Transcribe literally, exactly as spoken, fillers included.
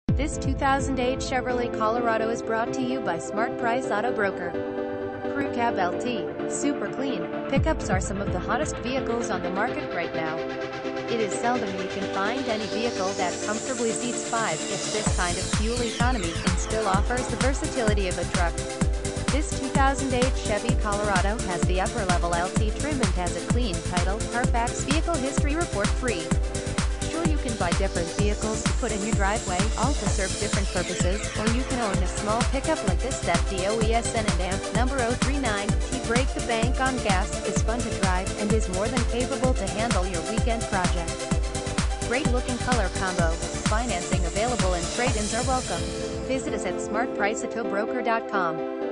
This two thousand eight Chevrolet Colorado is brought to you by Smart Price Auto Broker. Crew Cab L T, super clean. Pickups are some of the hottest vehicles on the market right now. It is seldom you can find any vehicle that comfortably seats five. It's this kind of fuel economy and still offers the versatility of a truck. This two thousand eight Chevy Colorado has the upper-level L T trim and has a clean title. Carfax Vehicle History Report free. Sure, you can buy different vehicles to put in your driveway, all to serve different purposes, or you can own a small pickup like this that D O E S N and A M P number zero three nine T break the bank on gas, is fun to drive, and is more than capable to handle your weekend project. Great looking color combo. Financing available and trade-ins are welcome. Visit us at smart price auto broker dot com.